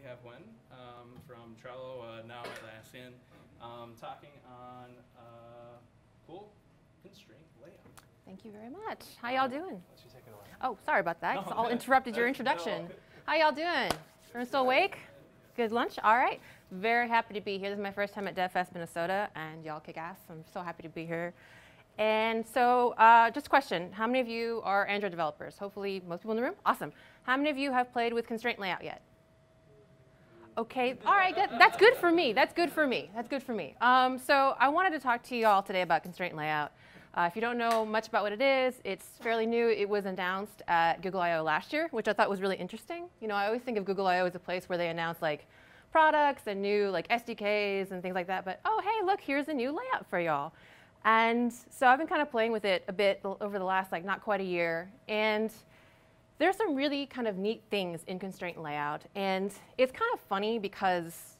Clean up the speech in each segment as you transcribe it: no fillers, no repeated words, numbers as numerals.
have Wen from Trello, now Atlassian, talking on cool constraint layout. Thank you very much. How y'all doing? Why don't you take it away? Oh, sorry about that. No, I'll interrupted your introduction. How y'all doing? Everyone still awake? Good lunch? All right. Very happy to be here. This is my first time at DevFest Minnesota, and y'all kick ass. I'm so happy to be here. And so just a question. How many of you are Android developers? Hopefully most people in the room. Awesome. How many of you have played with constraint layout yet? OK. All right. That's good for me. That's good for me. That's good for me. So I wanted to talk to you all today about constraint layout. If you don't know much about what it is, it's fairly new. It was announced at Google I/O last year, which I thought was really interesting. You know, I always think of Google I/O as a place where they announce like products and new like SDKs and things like that. But oh, hey, look, here's a new layout for y'all. And so I've been kind of playing with it a bit over the last like not quite a year. And there's some really kind of neat things in constraint layout. And it's kind of funny because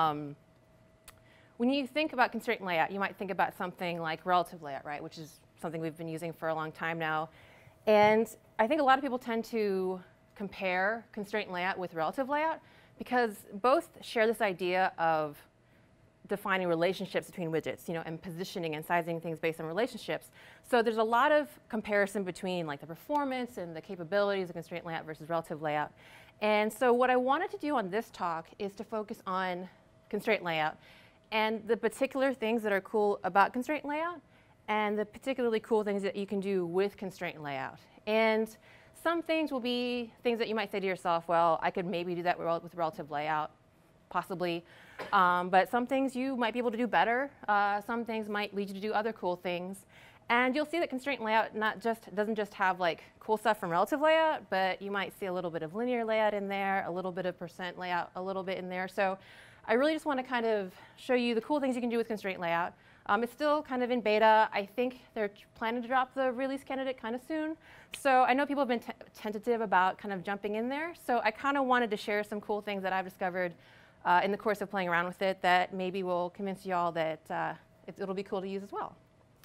when you think about constraint layout, you might think about something like relative layout, right, which is something we've been using for a long time now. And I think a lot of people tend to compare constraint layout with relative layout because both share this idea of defining relationships between widgets, you know, and positioning and sizing things based on relationships. So there's a lot of comparison between like the performance and the capabilities of constraint layout versus relative layout. And so what I wanted to do on this talk is to focus on constraint layout and the particular things that are cool about constraint layout and the particularly cool things that you can do with constraint layout. And some things will be things that you might say to yourself, well, I could maybe do that with relative layout, possibly. But some things you might be able to do better. Some things might lead you to do other cool things. And you'll see that constraint layout doesn't just have like cool stuff from relative layout, but you might see a little bit of linear layout in there, a little bit of percent layout, a little bit in there. So I really just want to kind of show you the cool things you can do with constraint layout. It's still kind of in beta. I think they're planning to drop the release candidate kind of soon. So I know people have been tentative about kind of jumping in there. So I kind of wanted to share some cool things that I've discovered in the course of playing around with it that maybe will convince you all that it'll be cool to use as well.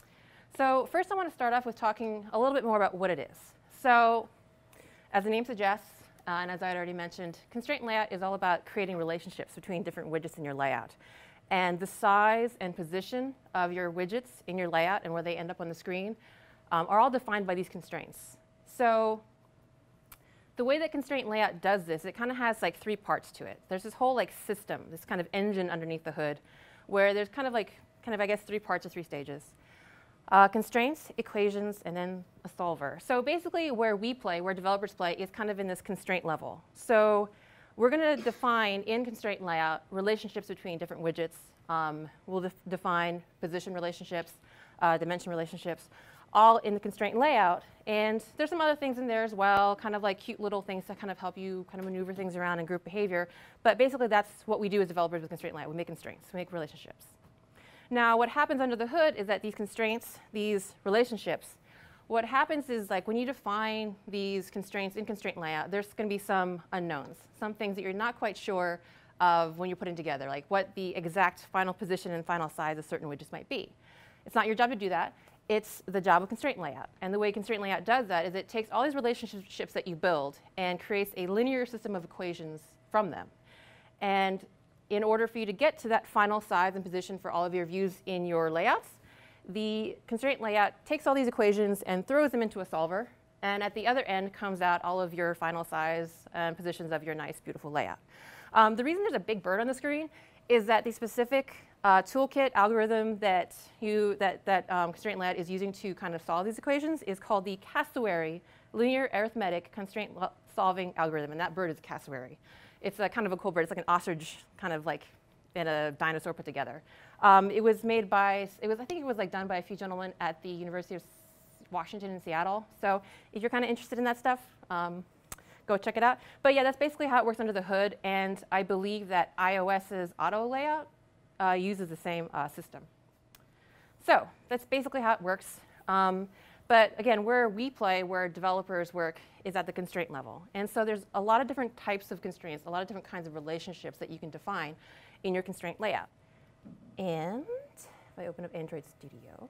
So first I want to start off with talking a little bit more about what it is. So as the name suggests, and as I had already mentioned, constraint layout is all about creating relationships between different widgets in your layout. And the size and position of your widgets in your layout and where they end up on the screen are all defined by these constraints. So the way that constraint layout does this, it kind of has like three parts to it. There's this whole like system, this kind of engine underneath the hood, where there's kind of I guess three parts or three stages. Constraints, equations, and then a solver. So basically where developers play is kind of in this constraint level. So we're going to define in constraint layout relationships between different widgets. We'll define position relationships, dimension relationships, all in the constraint layout. And there's some other things in there as well, kind of like cute little things to kind of help you kind of maneuver things around in group behavior. But basically that's what we do as developers with constraint layout. We make constraints, we make relationships. Now what happens under the hood is that these constraints, these relationships, what happens is like when you define these constraints in constraint layout, there's going to be some unknowns, some things that you're not quite sure of when you're putting together, like what the exact final position and final size of certain widgets might be. It's not your job to do that. It's the job of constraint layout. And the way constraint layout does that is it takes all these relationships that you build and creates a linear system of equations from them. And in order for you to get to that final size and position for all of your views in your layouts, the constraint layout takes all these equations and throws them into a solver. And at the other end comes out all of your final size and positions of your nice, beautiful layout. The reason there's a big bird on the screen is that the specific toolkit algorithm that constraint layout is using to kind of solve these equations is called the cassowary linear arithmetic constraint solving algorithm. And that bird is a cassowary. It's a kind of a cool bird. It's like an ostrich, kind of like and a dinosaur put together. It was made by, I think it was like done by a few gentlemen at the University of Washington in Seattle. So if you're kind of interested in that stuff, go check it out. But yeah, that's basically how it works under the hood. And I believe that iOS's auto layout uses the same system. So that's basically how it works. But again, where developers work is at the constraint level. And so there's a lot of different types of constraints, a lot of different kinds of relationships that you can define in your constraint layout. And if I open up Android Studio,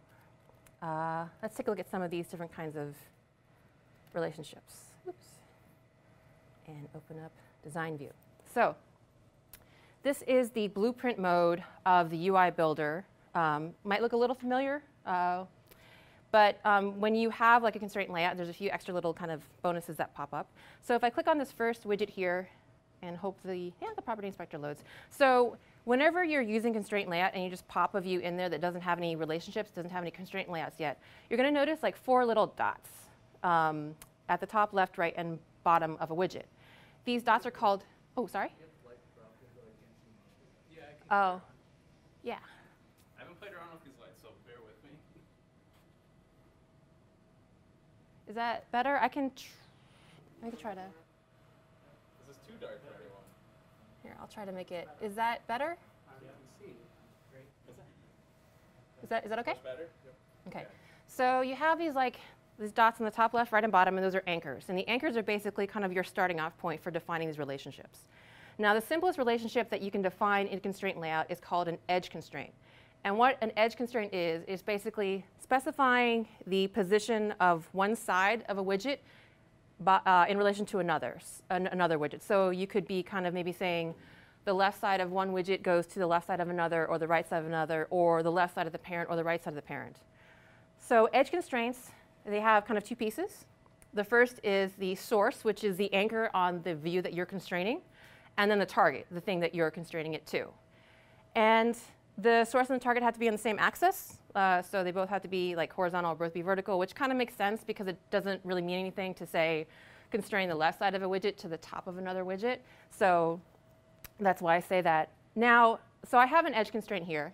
let's take a look at some of these different kinds of relationships. Oops. And open up Design View. So This is the blueprint mode of the UI builder. Might look a little familiar, but when you have like a constraint layout, there's a few extra little kind of bonuses that pop up. So if I click on this first widget here, and hopefully, yeah, the property inspector loads. So whenever you're using constraint layout and you just pop a view in there that doesn't have any relationships, doesn't have any constraint layouts yet, you're going to notice like 4 little dots at the top, left, right, and bottom of a widget. These dots are called, oh, sorry? Yeah, I can Oh, yeah. I haven't played around with these lights, so bear with me. Is that better? I can try to. This is too dark for anyone. Here, I'll try to make it. Is that better? Is that okay? Much better? Yep. Okay. So you have these dots on the top, left, right, and bottom, and those are anchors. And the anchors are basically kind of your starting off point for defining these relationships. Now, the simplest relationship that you can define in constraint layout is called an edge constraint. And what an edge constraint is basically specifying the position of one side of a widget in relation to another widget. So you could be kind of maybe saying the left side of one widget goes to the left side of another, or the right side of another, or the left side of the parent, or the right side of the parent. So edge constraints, they have kind of 2 pieces. The first is the source, which is the anchor on the view that you're constraining, and then the target, the thing that you're constraining it to. And the source and the target have to be on the same axis, so they both have to be like horizontal or both be vertical, which kind of makes sense because it doesn't really mean anything to say constrain the left side of a widget to the top of another widget. So that's why I say that. Now, so I have an edge constraint here.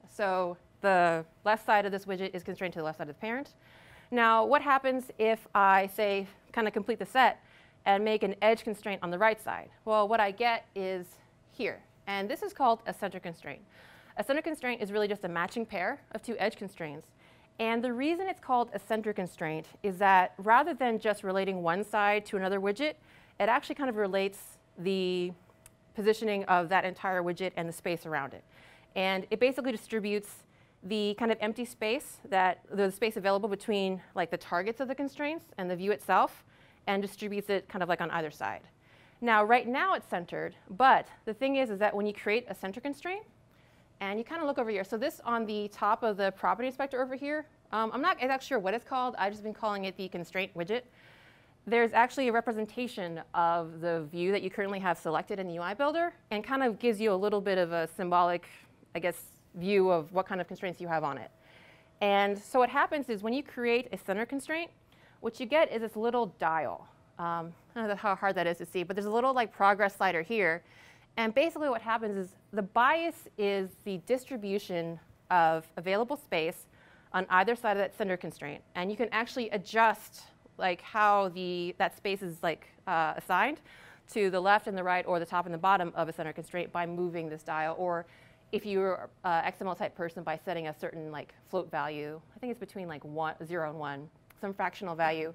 So the left side of this widget is constrained to the left side of the parent. Now, what happens if I say kind of complete the set and make an edge constraint on the right side? Well, what I get is here. And this is called a center constraint. A center constraint is really just a matching pair of 2 edge constraints. And the reason it's called a center constraint is that rather than just relating one side to another widget, it actually kind of relates the positioning of that entire widget and the space around it. And it basically distributes the kind of empty space, the space available between like the targets of the constraints and the view itself, and distributes it kind of like on either side. Now, right now it's centered, but the thing is that when you create a center constraint, and you kind of look over here. So this on the top of the property inspector over here, I'm not exactly sure what it's called. I've just been calling it the constraint widget. There's actually a representation of the view that you currently have selected in the UI builder, and kind of gives you a little bit of a symbolic, I guess, view of what kind of constraints you have on it. And so what happens is when you create a center constraint, what you get is this little dial. I don't know how hard that is to see, but there's a little like progress slider here. And basically what happens is the bias is the distribution of available space on either side of that center constraint. And you can actually adjust like how that space is like assigned to the left and the right or the top and the bottom of a center constraint by moving this dial, or if you're an XML type person, by setting a certain like float value. I think it's between like 0 and 1, some fractional value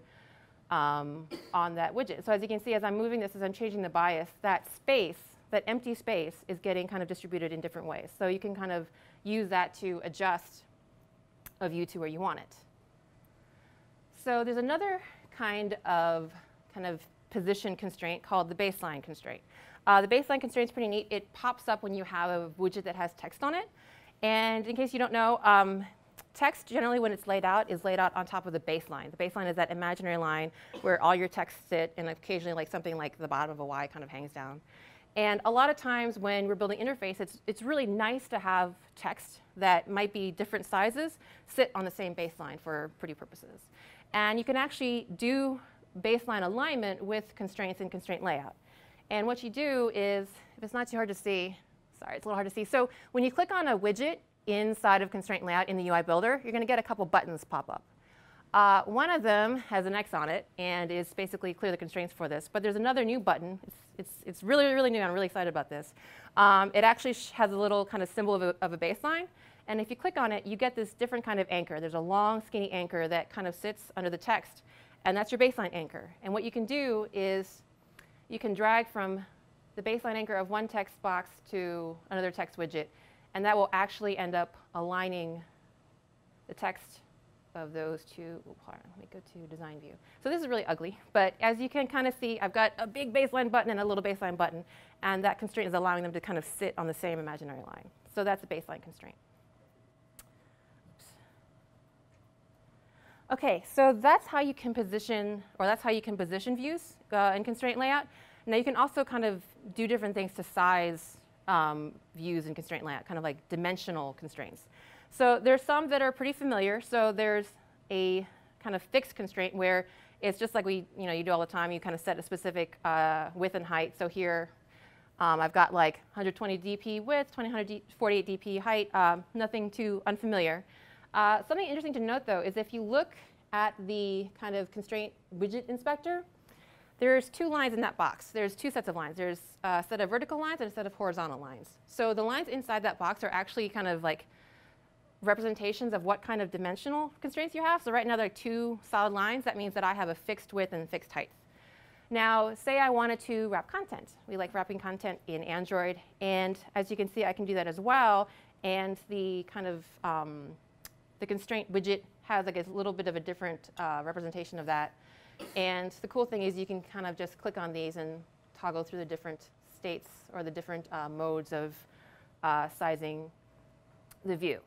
on that widget. So as you can see, as I'm moving this, as I'm changing the bias, that space, that empty space is getting kind of distributed in different ways. So you can kind of use that to adjust a view to where you want it. So there's another kind of position constraint called the baseline constraint. The baseline constraint is pretty neat. It pops up when you have a widget that has text on it. And in case you don't know, text generally when it's laid out is laid out on top of the baseline. The baseline is that imaginary line where all your texts sit, and occasionally like something like the bottom of a Y kind of hangs down. And a lot of times when we're building interface, it's really nice to have text that might be different sizes sit on the same baseline for pretty purposes. And you can actually do baseline alignment with constraints in constraint layout. And what you do is, if it's not too hard to see, sorry, it's a little hard to see. So when you click on a widget inside of constraint layout in the UI builder, you're going to get a couple buttons pop up. One of them has an X on it and is basically clear the constraints for this. But there's another new button. It's really, really new. I'm really excited about this. It actually has a little kind of symbol of a baseline. And if you click on it, you get this different kind of anchor. There's a long, skinny anchor that kind of sits under the text. And that's your baseline anchor. And what you can do is you can drag from the baseline anchor of one text box to another text widget. And that will actually end up aligning the text of those two. Hold on, let me go to design view. So this is really ugly, but as you can kind of see, I've got a big baseline button and a little baseline button, and that constraint is allowing them to kind of sit on the same imaginary line. So that's a baseline constraint. Oops. Okay, so that's how you can position, or that's how you can position views in constraint layout. Now you can also kind of do different things to size views in constraint layout, kind of like dimensional constraints. So there's some that are pretty familiar. So there's a kind of fixed constraint where it's just like you do all the time. You kind of set a specific width and height. So here I've got like 120 dp width, 248 dp height, nothing too unfamiliar. Something interesting to note, though, is if you look at the kind of constraint widget inspector, there's two lines in that box. There's two sets of lines. There's a set of vertical lines and a set of horizontal lines. So the lines inside that box are actually kind of like representations of what kind of dimensional constraints you have. So right now there are two solid lines. That means that I have a fixed width and fixed height. Now, say I wanted to wrap content. We like wrapping content in Android. And as you can see, I can do that as well. And the kind of the constraint widget has like a little bit of a different representation of that. And the cool thing is you can kind of just click on these and toggle through the different states or the different modes of sizing the view.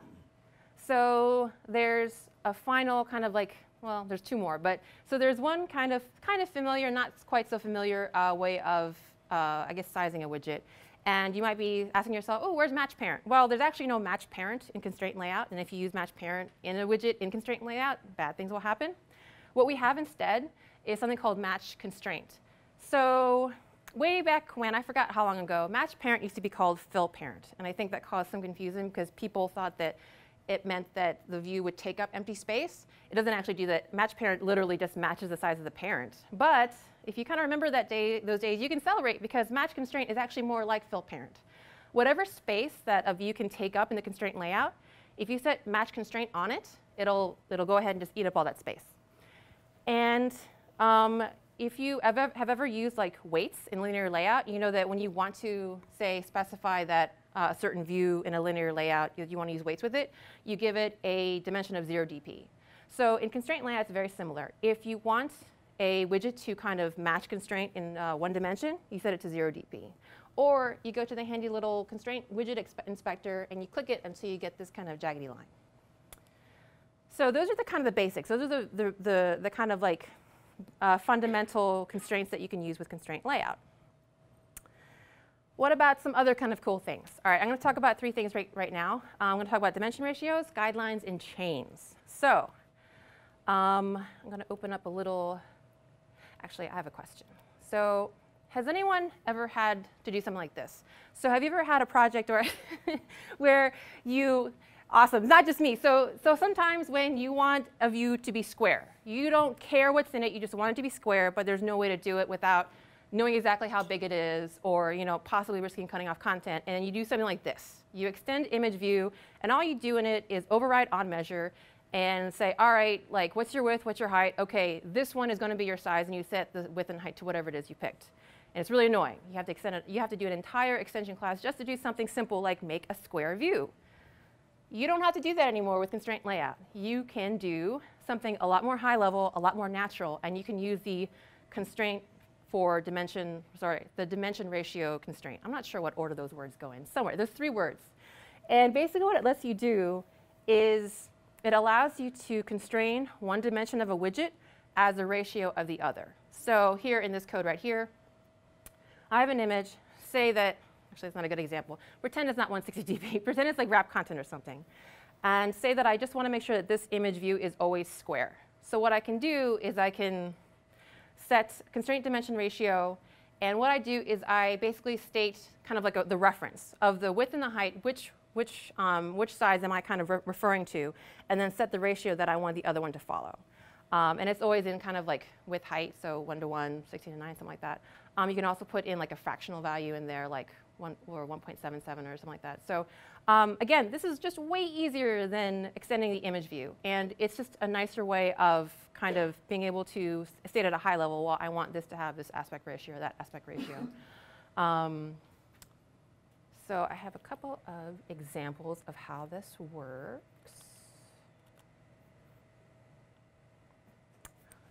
So there's a final kind of like, well, there's two more. But so there's one kind of familiar, not quite so familiar way of, I guess, sizing a widget. And you might be asking yourself, oh, where's match parent? Well, there's actually no match parent in constraint layout. And if you use match parent in a widget in constraint layout, bad things will happen. What we have instead is something called match constraint. So way back when, I forgot how long ago, match parent used to be called fill parent. And I think that caused some confusion because people thought that it meant that the view would take up empty space. It doesn't actually do that. Match parent literally just matches the size of the parent. But if you kind of remember those days, you can celebrate because match constraint is actually more like fill parent. Whatever space that a view can take up in the constraint layout, if you set match constraint on it, it'll go ahead and just eat up all that space. And if you have ever used like weights in linear layout, you know that when you want to, say, specify that a certain view in a linear layout, you want to use weights with it, you give it a dimension of 0 dp. So in constraint layout, it's very similar. If you want a widget to kind of match constraint in one dimension, you set it to 0 dp. Or you go to the handy little constraint widget inspector and you click it until you get this kind of jaggedy line. So those are the kind of the basics. Those are the kind of like fundamental constraints that you can use with constraint layout. What about some other kind of cool things? All right, I'm going to talk about three things right now. I'm going to talk about dimension ratios, guidelines, and chains. So I'm going to open up a little. Actually, I have a question. So has anyone ever had to do something like this? So have you ever had a project where you awesome, not just me. So sometimes when you want a view to be square, you don't care what's in it, you just want it to be square, but there's no way to do it without knowing exactly how big it is or possibly risking cutting off content. And you do something like this. You extend image view, and all you do in it is override on measure and say, all right, like what's your width, what's your height? OK, this one is going to be your size, and you set the width and height to whatever it is you picked. And it's really annoying. You have to extend it. You have to do an entire extension class just to do something simple like make a square view. You don't have to do that anymore with constraint layout. You can do something a lot more high level, a lot more natural, and you can use the constraint for dimension, the dimension ratio constraint. I'm not sure what order those words go in. Somewhere, there's 3 words. And basically what it lets you do is it allows you to constrain one dimension of a widget as a ratio of the other. So here in this code right here, I have an image, say that, actually it's not a good example, pretend it's not 160 dp, pretend it's like wrap content or something. And say that I just want to make sure that this image view is always square. So what I can do is I can set constraint dimension ratio, and what I do is I basically state kind of like the reference of the width and the height, which size am I kind of referring to, and then set the ratio that I want the other one to follow. And it's always in kind of like with height, so 1 to 1, 16 to 9, something like that. You can also put in like a fractional value in there, like 1 or 1.77 or something like that. So again, this is just way easier than extending the image view. And it's just a nicer way of kind of being able to state at a high level, well, I want this to have this aspect ratio or that aspect ratio. So I have a couple of examples of how this works.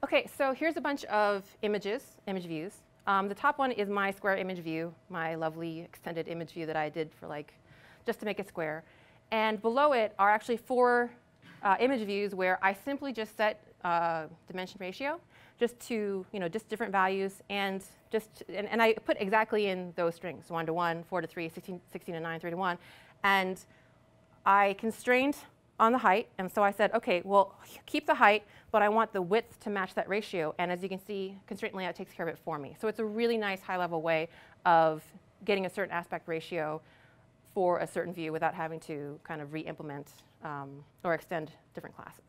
Okay, so here's a bunch of image views. The top one is my square image view, my lovely extended image view that I did for just to make it square. And below it are actually 4 image views where I simply just set dimension ratio just to, just different values, and I put exactly in those strings, 1 to 1, 4 to 3, 16 to 9, 3 to 1. And I constrained on the height, and so I said, okay, well, keep the height, but I want the width to match that ratio. And as you can see, constraint layout takes care of it for me. So it's a really nice high-level way of getting a certain aspect ratio for a certain view without having to kind of re-implement or extend different classes.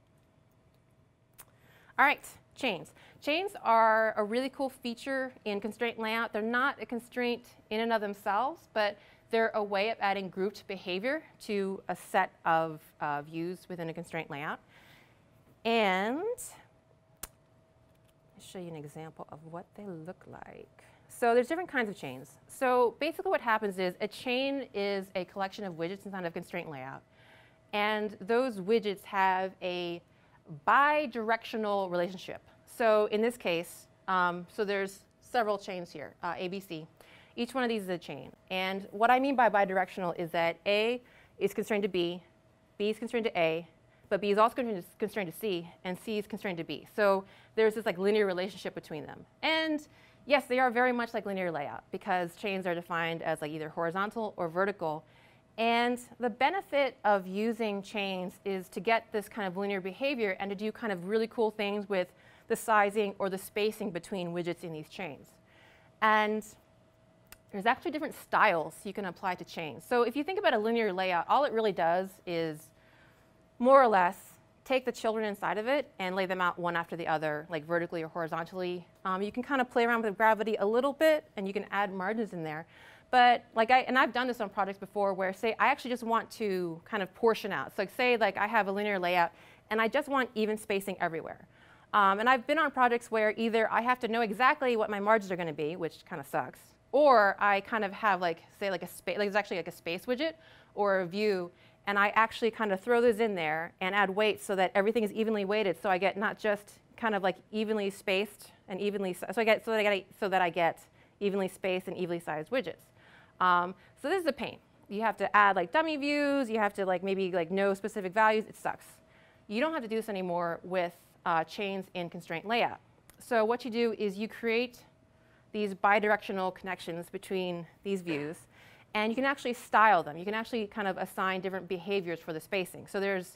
All right, chains. Chains are a really cool feature in constraint layout. They're not a constraint in and of themselves, but they're a way of adding grouped behavior to a set of views within a constraint layout. And I'll show you an example of what they look like. So there's different kinds of chains. So basically what happens is a chain is a collection of widgets inside of a constraint layout. And those widgets have a bidirectional relationship. So in this case, so there's several chains here, ABC. Each one of these is a chain. And what I mean by bidirectional is that A is constrained to B is constrained to A, but B is also constrained to C, and C is constrained to B. So there's this linear relationship between them. And yes, they are very much like linear layout because chains are defined as either horizontal or vertical. And the benefit of using chains is to get this kind of linear behavior and to do kind of really cool things with the sizing or the spacing between widgets in these chains. And there's actually different styles you can apply to chains. So if you think about a linear layout, all it really does is more or less take the children inside of it and lay them out one after the other, vertically or horizontally. You can kind of play around with gravity a little bit, and you can add margins in there. But and I've done this on projects before where, say, I actually just want to kind of portion out. So say I have a linear layout, and I just want even spacing everywhere. And I've been on projects where either I have to know exactly what my margins are going to be, which kind of sucks, or I kind of have say a space, it's actually a space widget or a view, and I actually kind of throw those in there and add weights so that everything is evenly weighted, so I get not just kind of evenly spaced and evenly, so that I get evenly spaced and evenly sized widgets. So this is a pain. You have to add dummy views. You have to maybe know specific values. It sucks. You don't have to do this anymore with chains in constraint layout. So what you do is you create these bidirectional connections between these views, and you can actually style them. You can actually kind of assign different behaviors for the spacing. So there's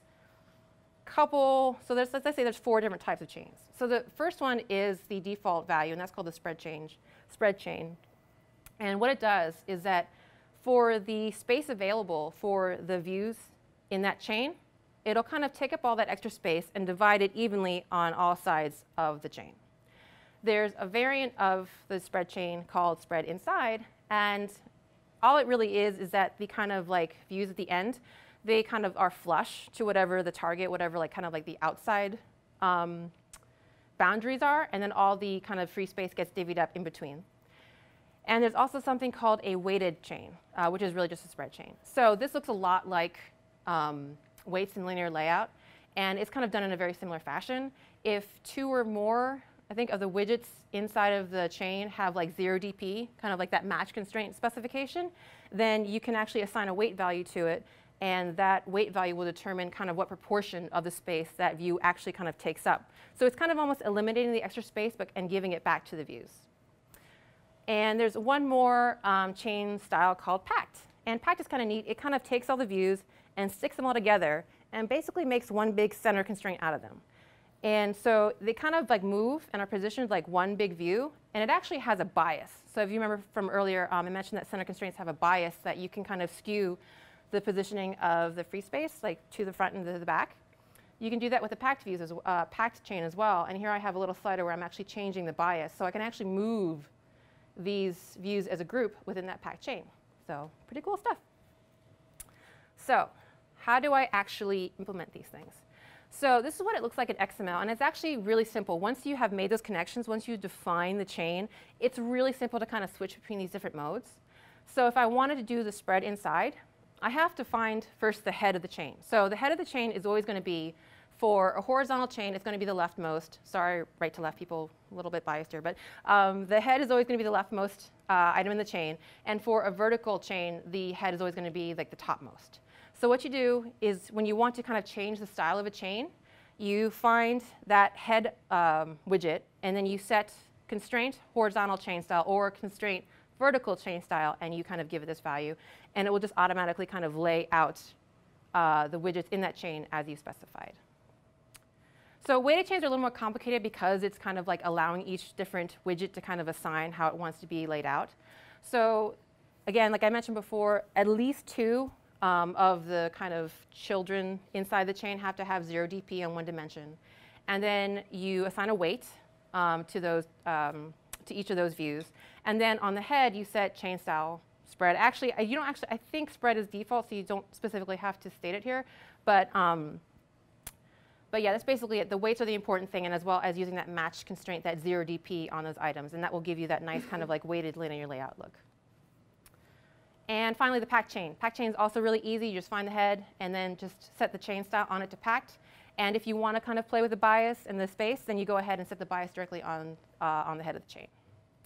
let's say there's 4 different types of chains. So the first one is the default value, and that's called the spread chain. And what it does is that for the space available for the views in that chain, it'll kind of take up all that extra space and divide it evenly on all sides of the chain. There's a variant of the spread chain called spread inside, and all it really is that the kind of views at the end, they kind of are flush to whatever the target, whatever the outside boundaries are, and then all the kind of free space gets divvied up in between. And there's also something called a weighted chain, which is really just a spread chain. So this looks a lot like weights in linear layout, and it's kind of done in a very similar fashion. If 2 or more, I think, of the widgets inside of the chain have 0 dp, kind of that match constraint specification, then you can actually assign a weight value to it, and that weight value will determine kind of what proportion of the space that view actually kind of takes up. So it's kind of almost eliminating the extra space and giving it back to the views. And there's one more chain style called packed. And packed is kind of neat. It kind of takes all the views and sticks them all together and basically makes one big center constraint out of them. And so they kind of move and are positioned like one big view, and it actually has a bias. So if you remember from earlier, I mentioned that center constraints have a bias that you can kind of skew the positioning of the free space to the front and to the back. You can do that with the packed views, packed chain as well. And here I have a little slider where I'm actually changing the bias, so I can actually move these views as a group within that packed chain. So pretty cool stuff. So how do I actually implement these things? So this is what it looks like in XML, and it's actually really simple. Once you have made those connections, once you define the chain, it's really simple to kind of switch between these different modes. So if I wanted to do the spread inside, I have to find first the head of the chain. So the head of the chain is always going to be For a horizontal chain, it's going to be the leftmost. Sorry, right to left people, a little bit biased here, but the head is always going to be the leftmost item in the chain. And for a vertical chain, the head is always going to be like the topmost. So what you do is when you want to kind of change the style of a chain, you find that head widget, and then you set constraint horizontal chain style or constraint vertical chain style, and you kind of give it this value. And it will just automatically kind of lay out the widgets in that chain as you specified. So weighted chains are a little more complicated because it's kind of like allowing each different widget to kind of assign how it wants to be laid out. So again, like I mentioned before, at least 2 of the kind of children inside the chain have to have 0 dp on one dimension. And then you assign a weight to each of those views. And then on the head, you set chain style spread. Actually, you don't actually, I think spread is default, so you don't specifically have to state it here. But yeah, that's basically it. The weights are the important thing, and as well as using that match constraint, that 0 dp on those items. And that will give you that nice kind of like weighted linear layout look. And finally, the packed chain. Packed chain is also really easy. You just find the head and then just set the chain style on it to packed. And if you want to kind of play with the bias and the space, then you go ahead and set the bias directly on the head of the chain.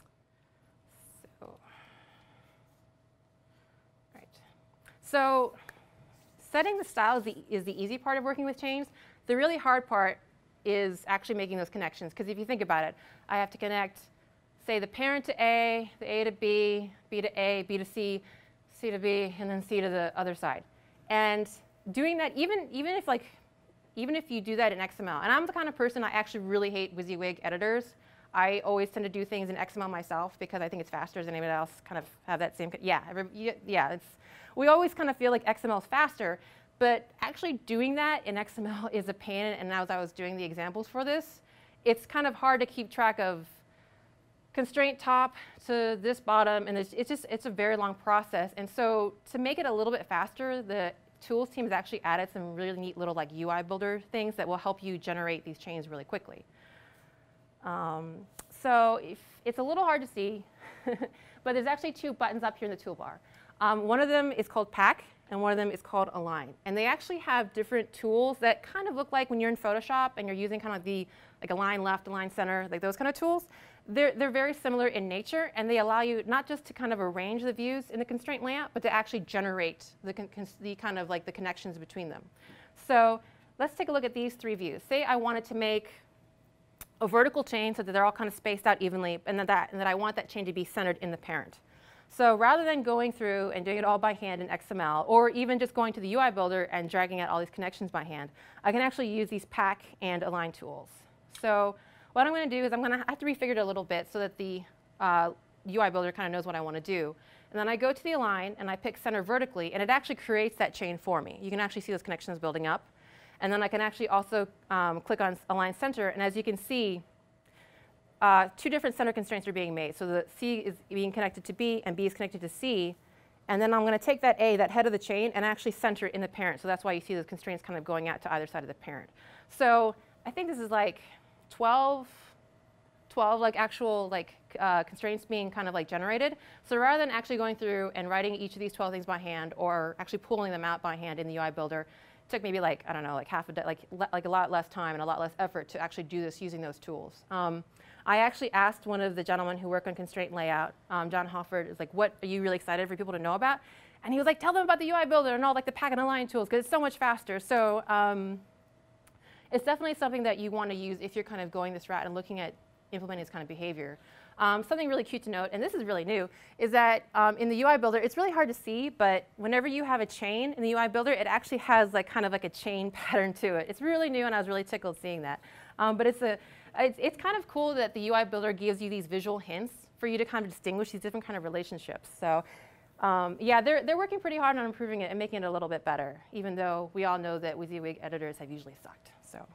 So setting the style is the easy part of working with chains. The really hard part is actually making those connections. Because if you think about it, I have to connect, say, the parent to A, the A to B, B to A, B to C, C to B, and then C to the other side. And doing that, even if you do that in XML, and I'm the kind of person, I actually really hate WYSIWYG editors. I always tend to do things in XML myself because I think it's faster. Does anybody else kind of have that same? Yeah, we always kind of feel like XML is faster. But actually doing that in XML is a pain, and as I was doing the examples for this, it's kind of hard to keep track of constraint top to this bottom, and it's a very long process. And so to make it a little bit faster, the tools team has actually added some really neat little like UI builder things that will help you generate these chains really quickly. So it's a little hard to see, but there's actually 2 buttons up here in the toolbar. One of them is called Pack, and one of them is called Align. And they actually have different tools that kind of look like when you're in Photoshop and you're using kind of like align left, align center, like those kind of tools. They're very similar in nature, and they allow you not just to kind of arrange the views in the constraint layout, but to actually generate the kind of like the connections between them. So let's take a look at these 3 views. Say I wanted to make a vertical chain so that they're all kind of spaced out evenly, and that I want that chain to be centered in the parent. So rather than going through and doing it all by hand in XML, or even just going to the UI builder and dragging out all these connections by hand, I can actually use these Pack and Align tools. So what I'm going to do is I'm going to have to refigure it a little bit so that the UI builder kind of knows what I want to do. And then I go to the Align, and I pick Center Vertically, and it actually creates that chain for me. You can actually see those connections building up. And then I can actually also click on Align Center, and as you can see, 2 different center constraints are being made. So the C is being connected to B, and B is connected to C. And then I'm going to take that A, that head of the chain, and actually center it in the parent. So that's why you see those constraints kind of going out to either side of the parent. So I think this is like 12 like actual like constraints being kind of like generated. So rather than actually going through and writing each of these 12 things by hand, or actually pulling them out by hand in the UI builder, it took maybe like, I don't know, like half a day, like a lot less time and a lot less effort to actually do this using those tools. I actually asked one of the gentlemen who work on constraint layout, John Hofford, is like, what are you really excited for people to know about? And he was like, tell them about the UI builder and all like the Pack and Align tools, because it's so much faster. So it's definitely something that you want to use if you're kind of going this route and looking at implementing this kind of behavior. Something really cute to note, and this is really new, is that in the UI builder, it's really hard to see, but whenever you have a chain in the UI builder, it actually has like kind of like a chain pattern to it. It's really new, and I was really tickled seeing that. But it's kind of cool that the UI builder gives you these visual hints for you to kind of distinguish these different kind of relationships. So yeah, they're working pretty hard on improving it and making it a little bit better, even though we all know that WYSIWYG editors have usually sucked.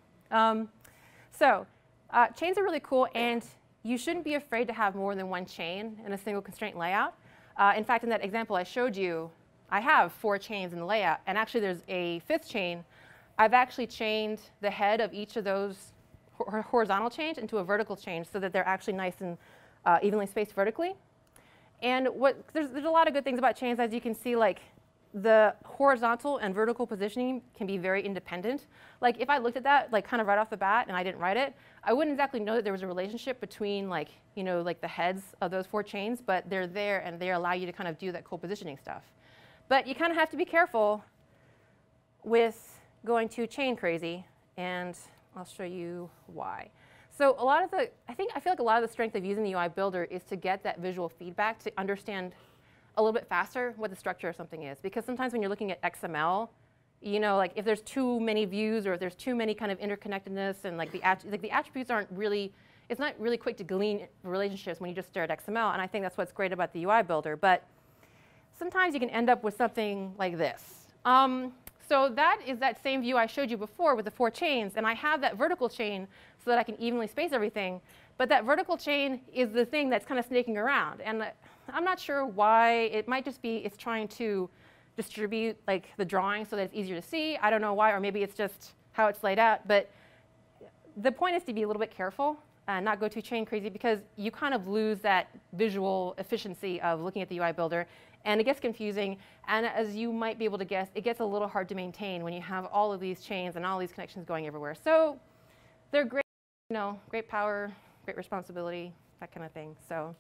So chains are really cool, and you shouldn't be afraid to have more than one chain in a single constraint layout. In fact, in that example I showed you, I have 4 chains in the layout, and actually there's a 5th chain. I've actually chained the head of each of those horizontal chains into a vertical chain so that they're actually nice and evenly spaced vertically. And there's a lot of good things about chains. As you can see, like the horizontal and vertical positioning can be very independent. Like if I looked at that like kind of right off the bat and I didn't write it, I wouldn't exactly know that there was a relationship between like, you know, like the heads of those 4 chains, but they're there and they allow you to kind of do that cool positioning stuff. But you kind of have to be careful with going too chain crazy, and I'll show you why. So a lot of the, I feel like a lot of the strength of using the UI Builder is to get that visual feedback to understand a little bit faster what the structure of something is. Because sometimes when you're looking at XML, you know, like if there's too many views or if there's too many kind of interconnectedness and like the attributes aren't really, it's not really quick to glean relationships when you just stare at XML. And I think that's what's great about the UI Builder. But sometimes you can end up with something like this. So that is that same view I showed you before with the 4 chains. And I have that vertical chain so that I can evenly space everything. But that vertical chain is the thing that's kind of snaking around. And I'm not sure why. It might just be it's trying to distribute like the drawing so that it's easier to see. I don't know why, or maybe it's just how it's laid out. But the point is to be a little bit careful and not go too chain crazy, because you kind of lose that visual efficiency of looking at the UI Builder. And it gets confusing. And as you might be able to guess, it gets a little hard to maintain when you have all of these chains and all these connections going everywhere. So they're great, you know, great power, great responsibility, that kind of thing. So,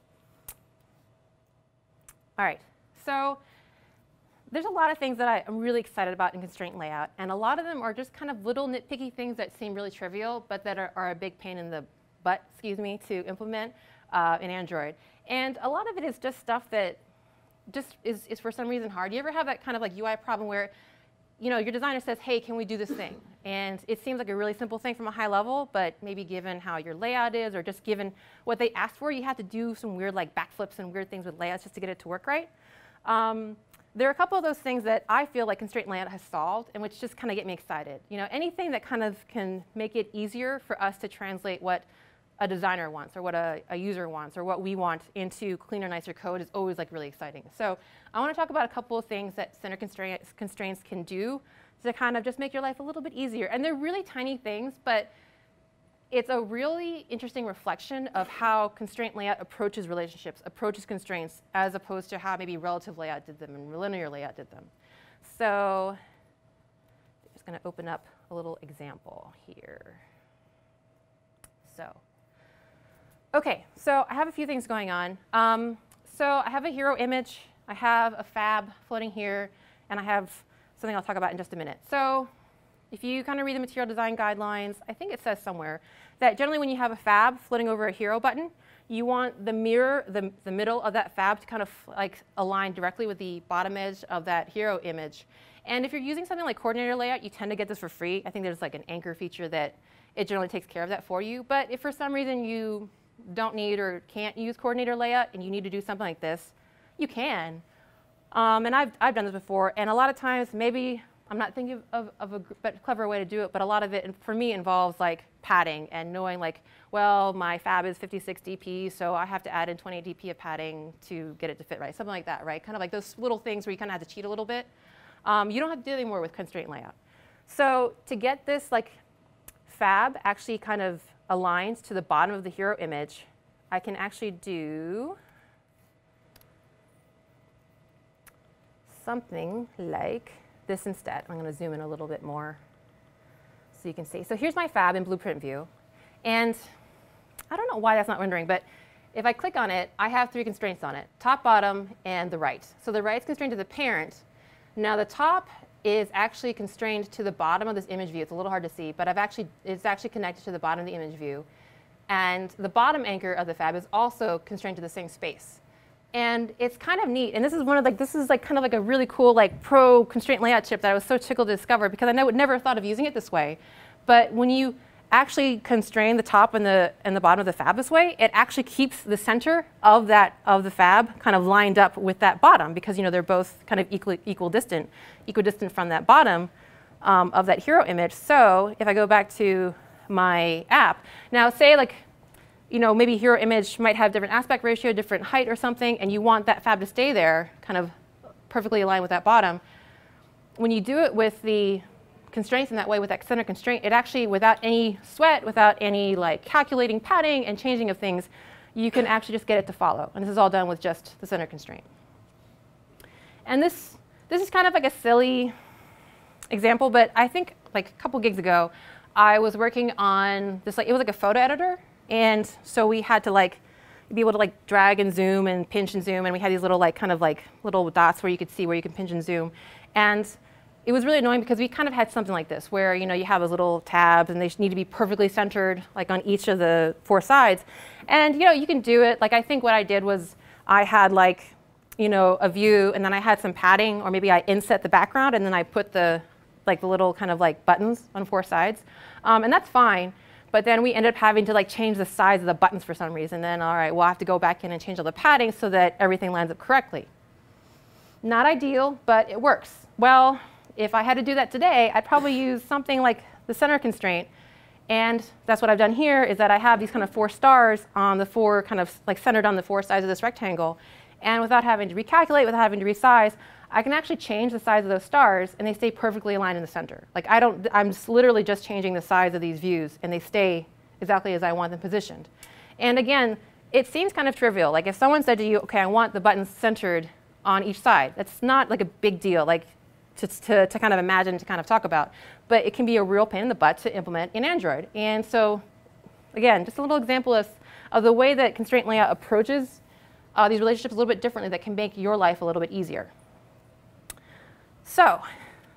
all right. So there's a lot of things that I'm really excited about in constraint layout. And a lot of them are just kind of little nitpicky things that seem really trivial, but that are a big pain in the butt, to implement in Android. And a lot of it is just stuff that just is for some reason hard. You ever have that kind of like UI problem where, you know, your designer says, hey, can we do this thing? And it seems like a really simple thing from a high level, but maybe given how your layout is, or just given what they asked for, you have to do some weird like backflips and weird things with layouts just to get it to work right. There are a couple of those things that I feel like constraint layout has solved, and which just kind of get me excited. You know, anything that kind of can make it easier for us to translate what a designer wants, or what a user wants, or what we want into cleaner, nicer code is always like really exciting. So I want to talk about a couple of things that center constraints can do to kind of just make your life a little bit easier. And they're really tiny things, but it's a really interesting reflection of how constraint layout approaches relationships, approaches constraints, as opposed to how maybe relative layout did them and linear layout did them. So I'm just going to open up a little example here. OK, so I have a few things going on. So I have a hero image. I have a fab floating here. And I have something I'll talk about in just a minute. So if you kind of read the material design guidelines, I think it says somewhere that generally when you have a fab floating over a hero button, you want the mirror, the middle of that fab to kind of like align directly with the bottom edge of that hero image. And if you're using something like coordinator layout, you tend to get this for free. I think there's like an anchor feature that it generally takes care of that for you. But if for some reason you don't need or can't use coordinator layout and you need to do something like this, you can. And I've done this before. And a lot of times, maybe I'm not thinking of a clever way to do it, but a lot of it, for me, involves like padding and knowing like, well, my fab is 56 dp, so I have to add in 28 dp of padding to get it to fit right. Something like that, right? Kind of like those little things where you kind of have to cheat a little bit. You don't have to do anymore with constraint layout. So to get this like fab actually kind of aligns to the bottom of the hero image, I can actually do something like this instead. I'm going to zoom in a little bit more so you can see. So here's my fab in Blueprint view. And I don't know why that's not rendering, but if I click on it, I have 3 constraints on it: top, bottom, and the right. So the right is constrained to the parent. Now the top is actually constrained to the bottom of this image view. It's a little hard to see, but it's actually connected to the bottom of the image view. And the bottom anchor of the fab is also constrained to the same space. And it's kind of neat. And this is kind of like a really cool like pro constraint layout tip that I was so tickled to discover, because I would never have thought of using it this way. But when you actually constrain the top and the bottom of the fab this way, it actually keeps the center of the fab kind of lined up with that bottom, because they're both kind of equidistant from that bottom of that hero image. So if I go back to my app, now say like, maybe hero image might have different aspect ratio, different height or something, and you want that fab to stay there, kind of perfectly aligned with that bottom. When you do it with the constraints in that way, with that center constraint, it actually, without any sweat, without any like calculating padding and changing of things, you can actually just get it to follow. And this is all done with just the center constraint. And this this is kind of like a silly example, but I think like a couple gigs ago, I was working on this, like, it was like a photo editor. And so we had to like be able to like drag and zoom and pinch and zoom. And we had these little like kind of like little dots where you could see where you could pinch and zoom. And it was really annoying because we kind of had something like this where, you know, you have those little tabs and they need to be perfectly centered like on each of the 4 sides. And, you know, you can do it. Like, I think what I did was I had like, you know, a view, and then I had some padding, or maybe I inset the background and then I put the little kind of like buttons on 4 sides. And that's fine. But then we ended up having to like change the size of the buttons for some reason. Then, all right, we'll have to go back in and change all the padding so that everything lines up correctly. Not ideal, but it works. Well, if I had to do that today, I'd probably use something like the center constraint. And that's what I've done here, is that I have these kind of 4 stars on the 4, kind of like centered on the 4 sides of this rectangle. And without having to recalculate, without having to resize, I can actually change the size of those stars, and they stay perfectly aligned in the center. Like, I'm just literally just changing the size of these views, and they stay exactly as I want them positioned. And again, it seems kind of trivial. Like, if someone said to you, OK, I want the buttons centered on each side, that's not like a big deal. Like, to kind of imagine, to kind of talk about. But it can be a real pain in the butt to implement in Android. And so, again, just a little example of the way that constraint layout approaches these relationships a little bit differently that can make your life a little bit easier. So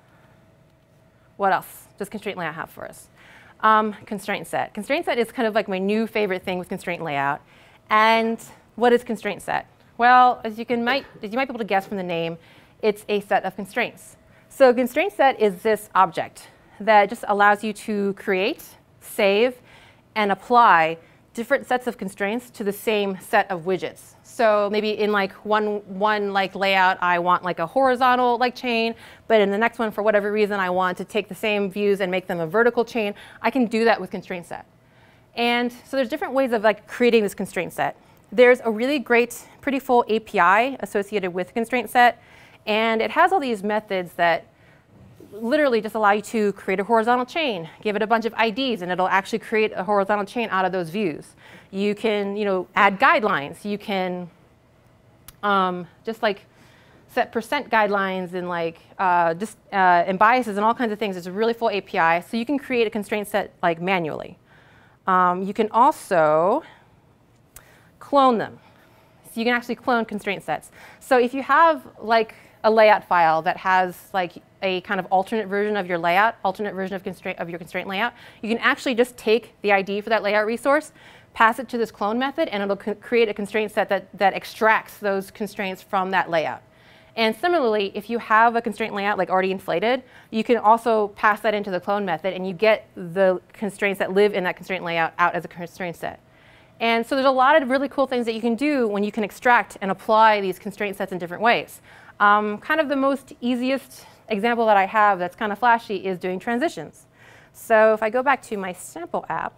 what else does constraint layout have for us? Constraint set. Constraint set is kind of like my new favorite thing with constraint layout. And what is constraint set? Well, as you might be able to guess from the name, it's a set of constraints. So constraint set is this object that just allows you to create, save, and apply different sets of constraints to the same set of widgets. So maybe in like one like layout, I want like a horizontal like chain, but in the next one, for whatever reason, I want to take the same views and make them a vertical chain. I can do that with constraint set. And so there's different ways of like creating this constraint set. There's a really great, pretty full API associated with constraint set. And it has all these methods that literally just allow you to create a horizontal chain, give it a bunch of IDs, and it'll actually create a horizontal chain out of those views. You can, you know, add guidelines. You can just like set percent guidelines and like and biases and all kinds of things. It's a really full API, so you can create a constraint set like manually. You can also clone them. So you can actually clone constraint sets. So if you have like a layout file that has like a kind of alternate version of your layout, alternate version of your constraint layout, you can actually just take the ID for that layout resource, pass it to this clone method, and it'll create a constraint set that extracts those constraints from that layout. And similarly, if you have a constraint layout like already inflated, you can also pass that into the clone method, and you get the constraints that live in that constraint layout out as a constraint set. And so there's a lot of really cool things that you can do when you can extract and apply these constraint sets in different ways. Kind of the most easiest example that I have that's kind of flashy is doing transitions. So if I go back to my sample app,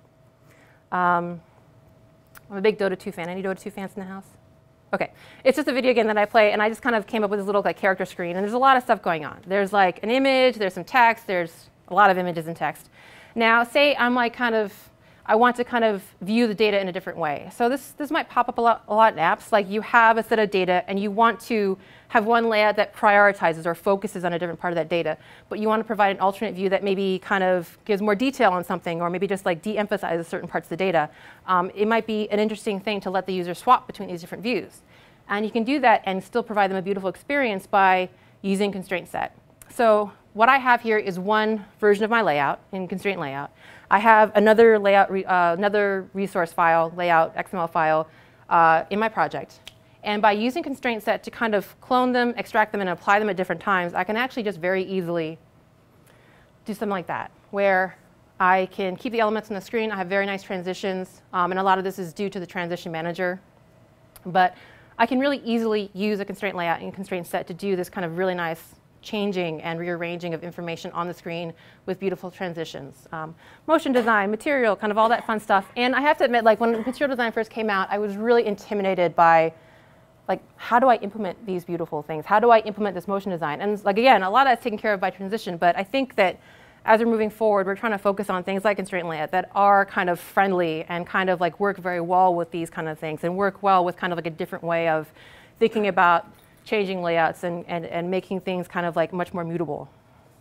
I'm a big Dota 2 fan. Any Dota 2 fans in the house? OK. It's just a video game that I play, and I just kind of came up with this little like character screen. And there's a lot of stuff going on. There's like an image. There's some text. There's a lot of images and text. Now, say I'm like I want to kind of view the data in a different way. So this might pop up a lot in apps. Like you have a set of data, and you want to have one layout that prioritizes or focuses on a different part of that data. But you want to provide an alternate view that maybe kind of gives more detail on something, or maybe just like de-emphasizes certain parts of the data. It might be an interesting thing to let the user swap between these different views. And you can do that and still provide them a beautiful experience by using constraint set. So what I have here is one version of my layout in constraint layout. I have another layout, another resource file, layout XML file in my project. And by using constraint set to kind of clone them, extract them, and apply them at different times, I can actually just very easily do something like that, where I can keep the elements on the screen. I have very nice transitions. And a lot of this is due to the transition manager. But I can really easily use a constraint layout and constraint set to do this kind of really nice changing and rearranging of information on the screen with beautiful transitions. Motion design, material, kind of all that fun stuff. And I have to admit, like when material design first came out, I was really intimidated by, like, how do I implement these beautiful things? How do I implement this motion design? And like again, a lot of that's taken care of by transition. But I think that as we're moving forward, we're trying to focus on things like constraint layout that are kind of friendly and kind of like work very well with these kind of things and work well with kind of like a different way of thinking about changing layouts and making things kind of like much more mutable.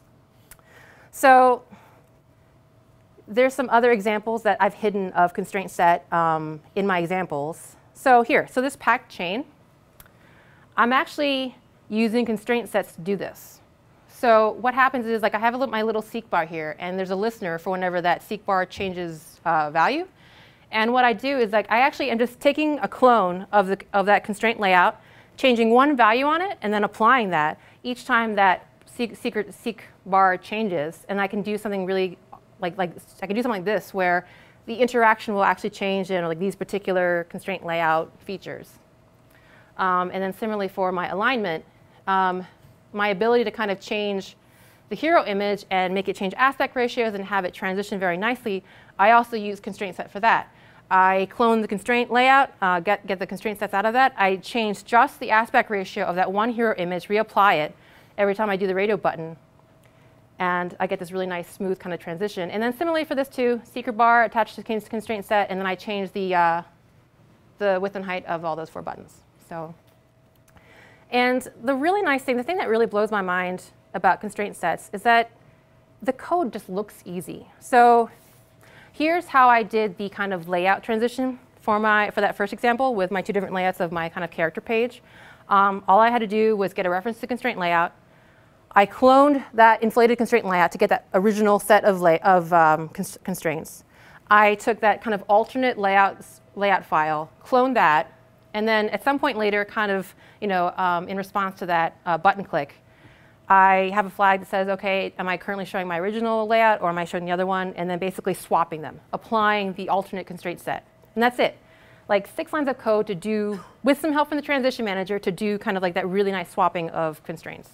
So there's some other examples that I've hidden of constraint set in my examples. So here, so this packed chain, I'm actually using constraint sets to do this. So what happens is, like, I have my little seek bar here, and there's a listener for whenever that seek bar changes value. And what I do is, like, I actually am just taking a clone of that constraint layout, changing one value on it, and then applying that each time that seek bar changes. And I can do something really like I can do something like this, where the interaction will actually change in like these particular constraint layout features. And then similarly for my alignment, my ability to kind of change the hero image and make it change aspect ratios and have it transition very nicely, I also use constraint set for that. I clone the constraint layout, get the constraint sets out of that. I change just the aspect ratio of that one hero image, reapply it every time I do the radio button. And I get this really nice, smooth kind of transition. And then similarly for this too, seeker bar attached to constraint set, and then I change the width and height of all those 4 buttons. So, and the really nice thing, the thing that really blows my mind about constraint sets is that the code just looks easy. So here's how I did the kind of layout transition for that first example with my 2 different layouts of my kind of character page. All I had to do was get a reference to constraint layout. I cloned that inflated constraint layout to get that original set of constraints. I took that kind of alternate layout file, cloned that, and then at some point later, kind of, in response to that button click, I have a flag that says, OK, am I currently showing my original layout, or am I showing the other one? And then basically swapping them, applying the alternate constraint set. And that's it. Like 6 lines of code to do, with some help from the transition manager, to do kind of like that really nice swapping of constraints.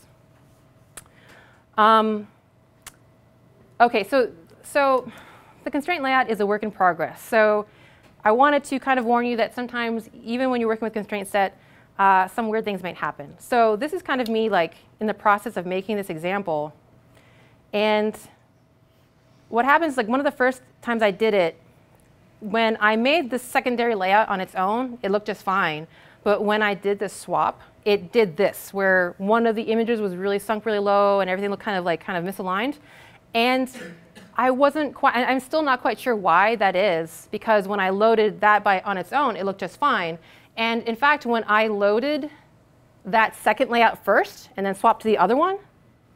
OK, so the constraint layout is a work in progress. So I wanted to kind of warn you that sometimes, even when you're working with constraint set, some weird things might happen. So this is kind of me like in the process of making this example. And what happens, like one of the first times I did it, when I made this secondary layout on its own, it looked just fine. But when I did this swap, it did this, where one of the images was really sunk really low and everything looked kind of misaligned. And I'm still not quite sure why that is, because when I loaded that on its own, it looked just fine. And in fact, when I loaded that second layout first and then swapped to the other one,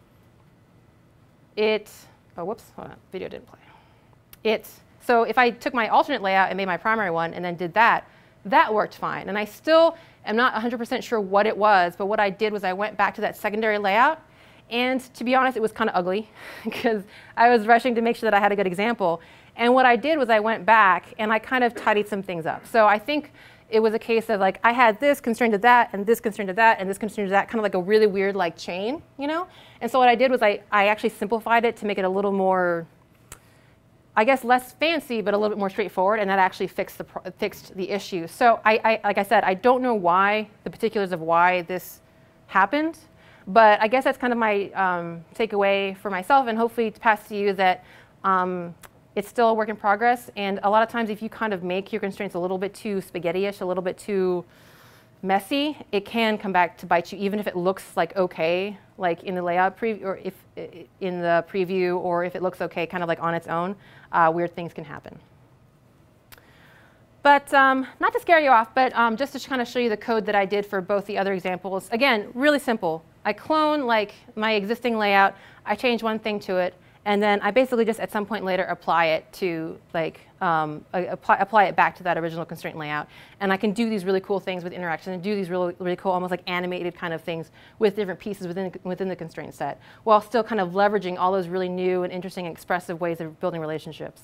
oh, whoops, hold on, video didn't play. So if I took my alternate layout and made my primary one and then did that, that worked fine. And I still am not 100% sure what it was, but what I did was I went back to that secondary layout. And to be honest, it was kind of ugly, because I was rushing to make sure that I had a good example. And what I did was I went back and I kind of tidied some things up. So I think it was a case of like I had this constraint to that, and this constraint to that, and this constraint to that, kind of like a really weird like chain, And so what I did was I actually simplified it to make it a little more, I guess, less fancy, but a little bit more straightforward, and that actually fixed the issue. So like I said, I don't know why, the particulars of why this happened, but I guess that's kind of my takeaway for myself, and hopefully to pass to you, that it's still a work in progress. And a lot of times, if you kind of make your constraints a little bit too spaghetti-ish, a little bit too messy, it can come back to bite you, even if it looks like OK, like in the layout preview, or if in the preview, or if it looks OK kind of like on its own. Weird things can happen. But not to scare you off, but just to kind of show you the code that I did for both the other examples. Again, really simple. I clone like my existing layout. I change one thing to it. And then I basically just at some point later apply it to like apply it back to that original constraint layout. And I can do these really cool things with interaction, and do these really, really cool, almost like animated kind of things with different pieces within the constraint set, while still kind of leveraging all those really new and interesting and expressive ways of building relationships.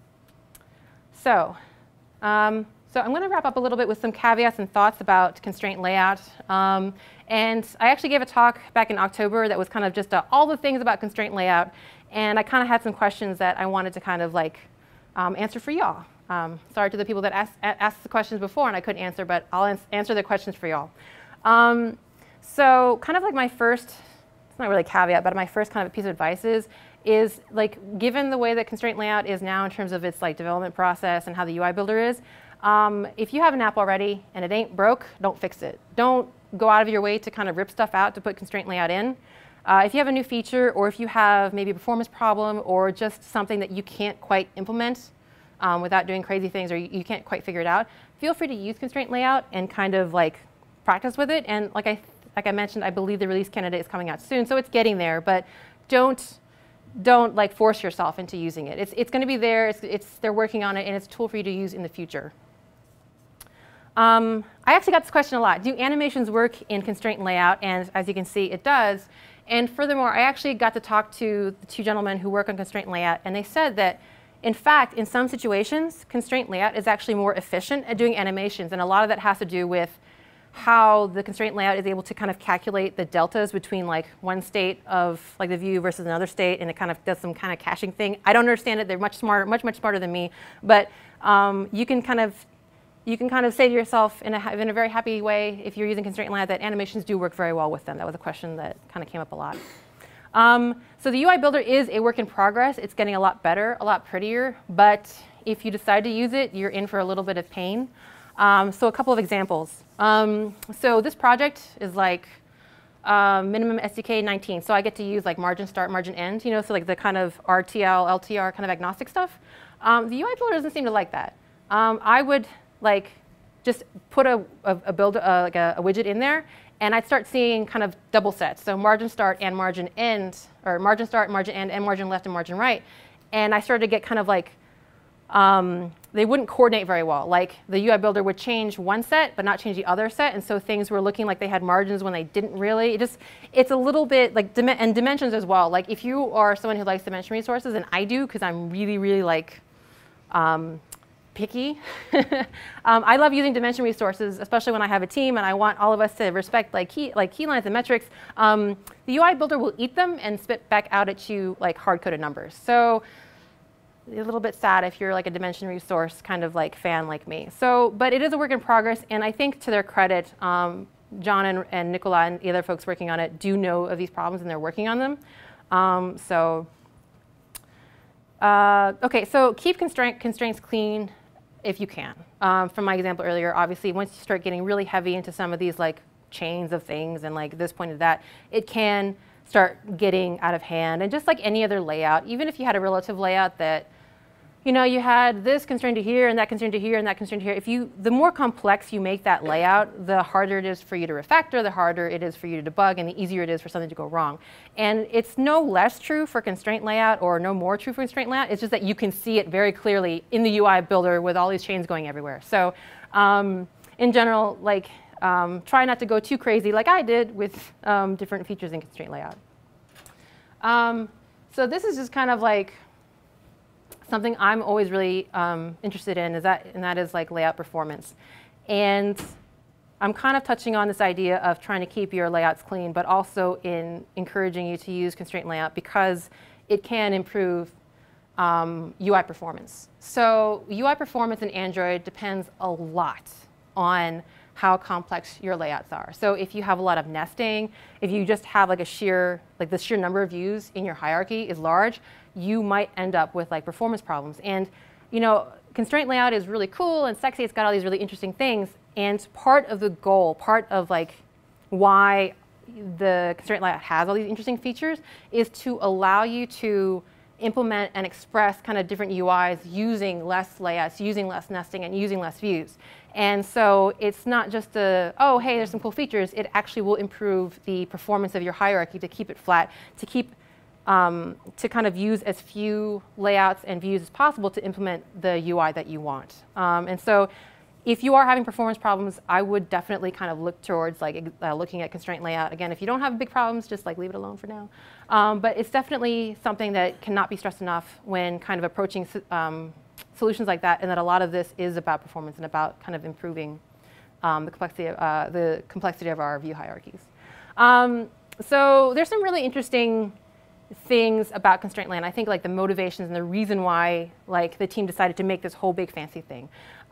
So I'm going to wrap up a little bit with some caveats and thoughts about constraint layout. And I actually gave a talk back in October that was kind of just all the things about constraint layout. And I kind of had some questions that I wanted to kind of like answer for y'all. Sorry to the people that asked the questions before and I couldn't answer, but I'll answer the questions for y'all. So kind of like my first, it's not really a caveat, but my first kind of piece of advice is like, given the way that constraint layout is now in terms of its like development process and how the UI builder is, If you have an app already and it ain't broke, don't fix it. Don't go out of your way to kind of rip stuff out to put constraint layout in. If you have a new feature, or if you have maybe a performance problem, or just something that you can't quite implement without doing crazy things, or you can't quite figure it out, feel free to use constraint layout and kind of like practice with it. And like I mentioned, I believe the release candidate is coming out soon, so it's getting there. But don't like force yourself into using it. It's going to be there. They're working on it, and it's a tool for you to use in the future. I actually got this question a lot. Do animations work in constraint layout? And as you can see, it does. And furthermore, I actually got to talk to the two gentlemen who work on constraint layout, and they said that, in fact, in some situations, constraint layout is actually more efficient at doing animations. And a lot of that has to do with how the constraint layout is able to kind of calculate the deltas between like one state of like the view versus another state, and it kind of does some kind of caching thing. I don't understand it. They're much smarter, much smarter than me. But you can kind of say to yourself in a very happy way, if you're using constraint layout, that animations do work very well with them. That was a question that kind of came up a lot. So the UI builder is a work in progress. It's getting a lot better, a lot prettier. But if you decide to use it, you're in for a little bit of pain. So a couple of examples. So this project is like minimum SDK 19. So I get to use like margin start, margin end, so like the kind of RTL, LTR kind of agnostic stuff. The UI builder doesn't seem to like that. I would like just put a widget in there, and I'd start seeing kind of double sets. So margin start and margin end, or margin start, margin end, and margin left and margin right. And I started to get kind of like, they wouldn't coordinate very well. Like the UI builder would change one set, but not change the other set. And so things were looking like they had margins when they didn't really. It's a little bit like, and dimensions as well. Like if you are someone who likes dimension resources, and I do, because I'm really, really like, picky. I love using dimension resources, especially when I have a team and I want all of us to respect like key lines and metrics. The UI builder will eat them and spit back out at you like hard-coded numbers. So a little bit sad if you're like a dimension resource kind of like fan like me. So, but it is a work in progress, and I think to their credit, John and Nicola and the other folks working on it do know of these problems, and they're working on them. Okay, so keep constraints clean if you can. From my example earlier, obviously, once you start getting really heavy into some of these like chains of things and like this point of that, it can start getting out of hand. And just like any other layout, even if you had a relative layout that, you had this constraint to here and that constraint to here and that constraint to here, the more complex you make that layout, the harder it is for you to refactor, the harder it is for you to debug, and the easier it is for something to go wrong. And it's no less true for constraint layout, or no more true for constraint layout. It's just that you can see it very clearly in the UI builder with all these chains going everywhere. So in general, like try not to go too crazy like I did with different features in constraint layout. So this is just kind of like something I'm always really interested in, and that is like layout performance. And I'm kind of touching on this idea of trying to keep your layouts clean, but also in encouraging you to use constraint layout because it can improve UI performance. So UI performance in Android depends a lot on how complex your layouts are. So if you have a lot of nesting, if you just have like the sheer number of views in your hierarchy is large, you might end up with like performance problems. And constraint layout is really cool and sexy. It's got all these really interesting things. And part of the goal, part of like why the constraint layout has all these interesting features is to allow you to implement and express kind of different UIs using less layouts, using less nesting, and using less views. And so it's not just oh, hey, there's some cool features. It actually will improve the performance of your hierarchy to keep it flat, to keep to kind of use as few layouts and views as possible to implement the UI that you want. And so if you are having performance problems, I would definitely kind of look towards like looking at constraint layout. Again, if you don't have big problems, just like leave it alone for now. But it's definitely something that cannot be stressed enough when kind of approaching solutions like that, and that a lot of this is about performance and about kind of improving the complexity of our view hierarchies. So there's some really interesting things about constraint layout. I think like the motivations and the reason why like the team decided to make this whole big fancy thing.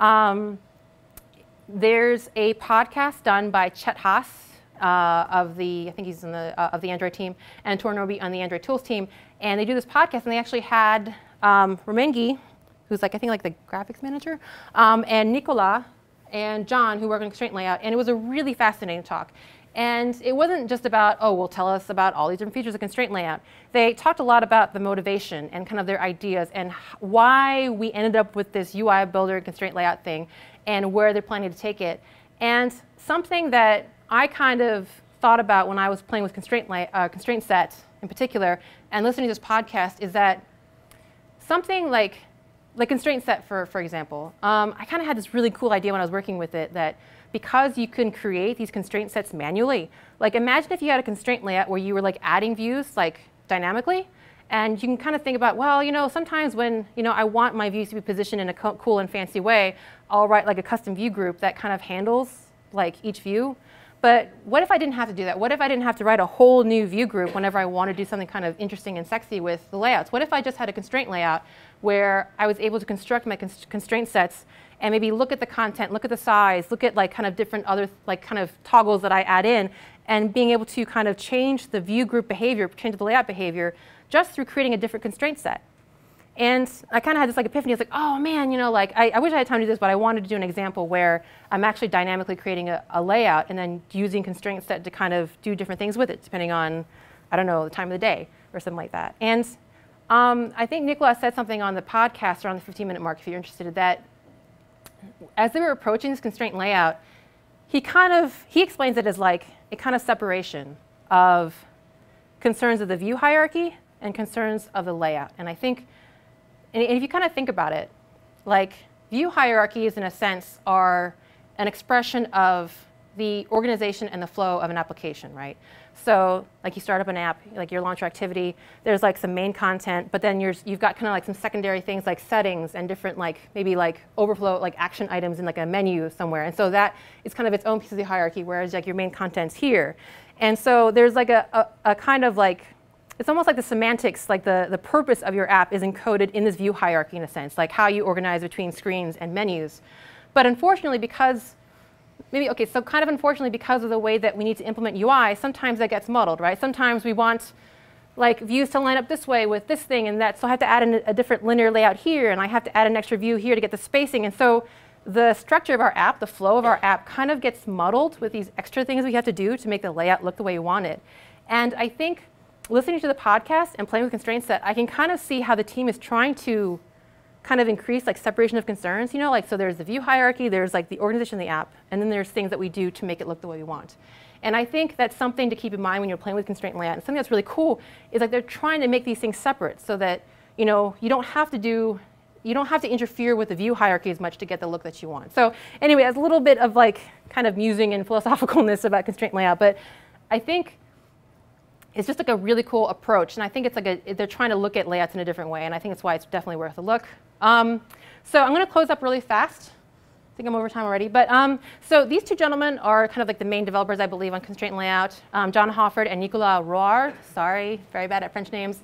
There's a podcast done by Chet Haas of the, I think he's in of the Android team, and Tor Nobi on the Android Tools team, and they do this podcast, and they actually had Romengi who's like, I think like the graphics manager, and Nicolas and John, who work on constraint layout. And it was a really fascinating talk. And it wasn't just about, oh, well, tell us about all these different features of constraint layout. They talked a lot about the motivation and kind of their ideas and why we ended up with this UI builder constraint layout thing and where they're planning to take it. And something that I kind of thought about when I was playing with constraint set in particular and listening to this podcast is that something like constraint set, for example, I kind of had this really cool idea when I was working with it that because you can create these constraint sets manually, like imagine if you had a constraint layout where you were like adding views like dynamically, and you can kind of think about, well, sometimes when I want my views to be positioned in a cool and fancy way, I'll write like a custom view group that kind of handles like each view. But what if I didn't have to do that? What if I didn't have to write a whole new view group whenever I want to do something kind of interesting and sexy with the layouts? What if I just had a constraint layout where I was able to construct my constraint sets and maybe look at the content, look at the size, look at like kind of different other like kind of toggles that I add in, and being able to kind of change the view group behavior, change the layout behavior, just through creating a different constraint set. And I kind of had this like epiphany. I was like, oh man, like I wish I had time to do this, but I wanted to do an example where I'm actually dynamically creating a layout and then using constraint set to kind of do different things with it, depending on, I don't know, the time of the day or something like that. And I think Nicolas said something on the podcast around the 15-minute mark, if you're interested, that as they were approaching this constraint layout, he explains it as like a kind of separation of concerns of the view hierarchy and concerns of the layout. And I think, and if you kind of think about it, like view hierarchies in a sense are an expression of the organization and the flow of an application, right? So like you start up an app, like your launcher activity, there's like some main content, but then you've got kind of like some secondary things like settings and different like maybe like overflow like action items in like a menu somewhere. And so that is kind of its own piece of the hierarchy, whereas like your main content's here. And so there's like a kind of like, it's almost like the semantics, like the purpose of your app is encoded in this view hierarchy in a sense, like how you organize between screens and menus. But unfortunately, because unfortunately, because of the way that we need to implement UI, sometimes that gets muddled, right? Sometimes we want like views to line up this way with this thing and that, so I have to add in a different linear layout here, and I have to add an extra view here to get the spacing. And so the structure of our app, the flow of our app kind of gets muddled with these extra things we have to do to make the layout look the way you want it. And I think listening to the podcast and playing with constraint set, I can kind of see how the team is trying to kind of increase like separation of concerns, like so there's the view hierarchy, there's like the organization of the app, and then there's things that we do to make it look the way we want. And I think that's something to keep in mind when you're playing with constraint layout. And something that's really cool is like they're trying to make these things separate so that you don't have to interfere with the view hierarchy as much to get the look that you want. So anyway, that's a little bit of like kind of musing and philosophicalness about constraint layout, but I think it's just like a really cool approach, and I think it's like they're trying to look at layouts in a different way, and I think it's why it's definitely worth a look. So I'm going to close up really fast. I think I'm over time already, but so these two gentlemen are kind of like the main developers, I believe, on constraint layout. John Hofford and Nicolas Roard. Sorry, very bad at French names.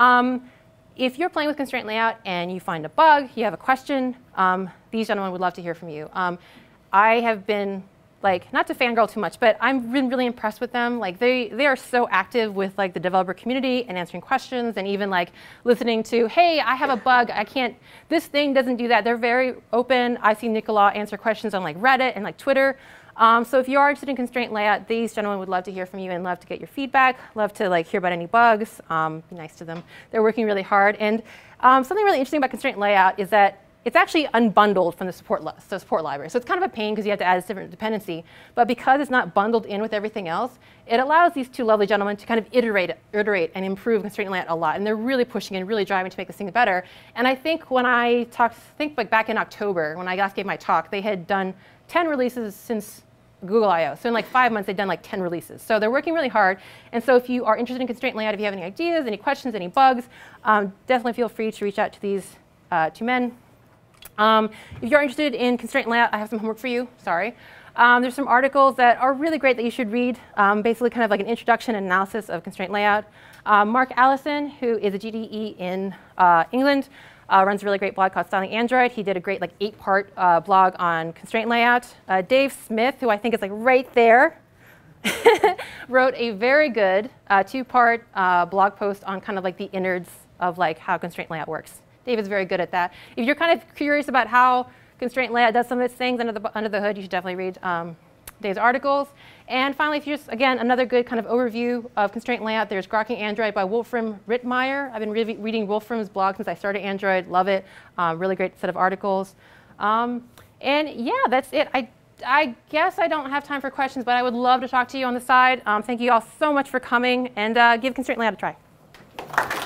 If you're playing with constraint layout and you find a bug, you have a question, these gentlemen would love to hear from you. I have been not to fangirl too much, but I've been really impressed with them. Like they are so active with like the developer community and answering questions and even like listening to, hey, I have a bug, this thing doesn't do that. They're very open. I see Nicolas answer questions on like Reddit and like Twitter. So if you are interested in constraint layout, these gentlemen would love to hear from you and love to get your feedback, love to like hear about any bugs, be nice to them. They're working really hard. And something really interesting about constraint layout is that it's actually unbundled from the support library. So it's kind of a pain because you have to add a different dependency. But because it's not bundled in with everything else, it allows these two lovely gentlemen to kind of iterate and improve constraint layout a lot. And they're really pushing and really driving to make this thing better. And I think when I think like back in October, when I last gave my talk, they had done 10 releases since Google I/O. So in like 5 months, they've done like 10 releases. So they're working really hard. And so if you are interested in constraint layout, if you have any ideas, any questions, any bugs, definitely feel free to reach out to these two men. If you're interested in constraint layout, I have some homework for you. Sorry. There's some articles that are really great that you should read, basically kind of like an introduction and analysis of constraint layout. Mark Allison, who is a GDE in England, runs a really great blog called Styling Android. He did a great like 8-part blog on constraint layout. Dave Smith, who I think is like right there, wrote a very good 2-part blog post on kind of like the innards of like how constraint layout works. David's very good at that. If you're kind of curious about how constraint layout does some of its things under the hood, you should definitely read Dave's articles. And finally, if you just, again, another good kind of overview of constraint layout, there's Grokking Android by Wolfram Rittmeyer. I've been reading Wolfram's blog since I started Android. Love it. Really great set of articles. And yeah, that's it. I guess I don't have time for questions, but I would love to talk to you on the side. Thank you all so much for coming, and give constraint layout a try.